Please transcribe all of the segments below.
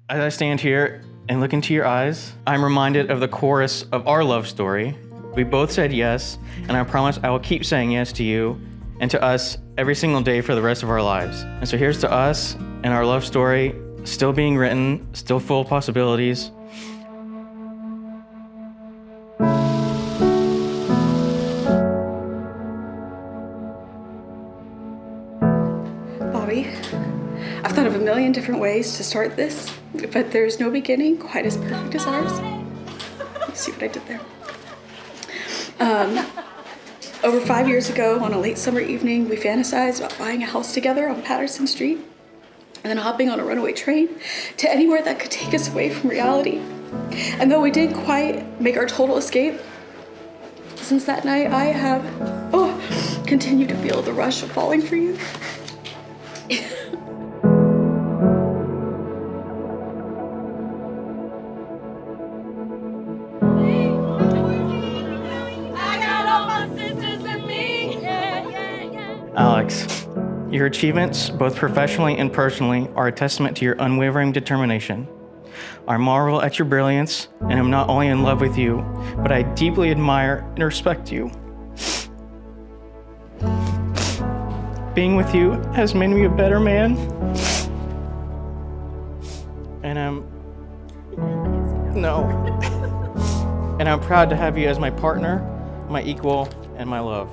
As I stand here and look into your eyes, I'm reminded of the chorus of our love story. We both said yes, and I promise I will keep saying yes to you and to us every single day for the rest of our lives. And so here's to us and our love story, still being written, still full of possibilities. Bobby, I've thought of a million different ways to start this, but there's no beginning quite as perfect as ours. You see what I did there? Over 5 years ago, on a late summer evening, we fantasized about buying a house together on Patterson Street and then hopping on a runaway train to anywhere that could take us away from reality. And though we didn't quite make our total escape, since that night I have, continued to feel the rush of falling for you. Alex, your achievements, both professionally and personally, are a testament to your unwavering determination. I marvel at your brilliance, and am not only in love with you, but I deeply admire and respect you. Being with you has made me a better man, and I'm proud to have you as my partner, my equal, and my love.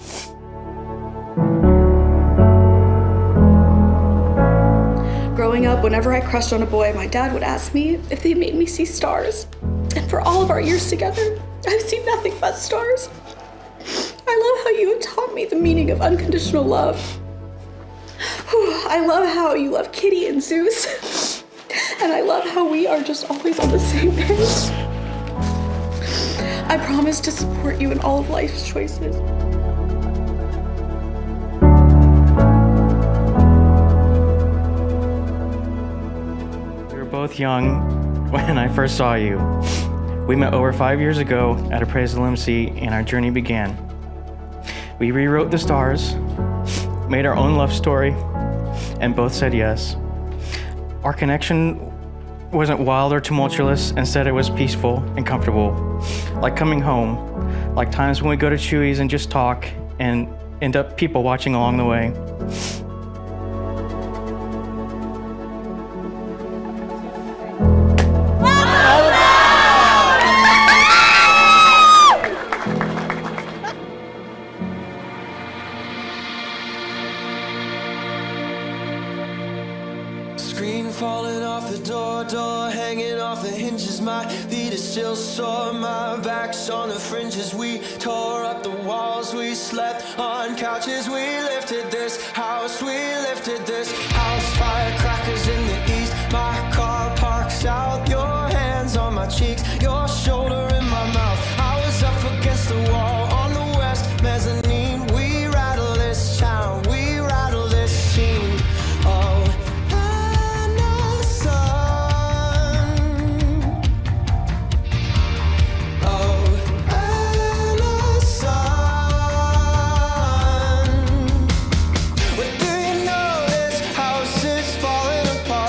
Growing up, whenever I crushed on a boy, my dad would ask me if they made me see stars. And for all of our years together, I've seen nothing but stars. I love how you have taught me the meaning of unconditional love. I love how you love Kitty and Zeus. And I love how we are just always on the same page. I promise to support you in all of life's choices. Both young when I first saw you. We met over 5 years ago at Appraisal MC, and our journey began. We rewrote the stars, made our own love story, and both said yes. Our connection wasn't wild or tumultuous, instead it was peaceful and comfortable, like coming home, like times when we go to Chewy's and just talk and end up people watching along the way. Screen falling off the door hanging off the hinges. My feet are still sore, my back's on the fringes. We tore up the walls, we slept on couches. We lifted this house, firecrackers in the east. My car parks out, your hands on my cheeks, your shoulder in my mouth. I was up against the wall on the west mezzanine. We rattle this town, we rattle this scene. Oh, falling apart.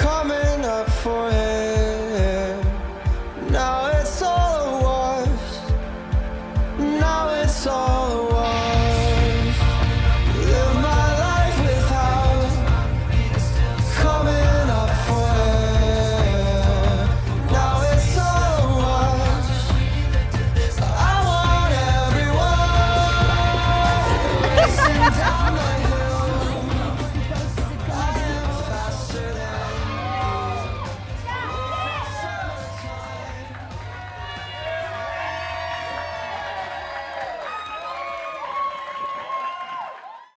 coming up for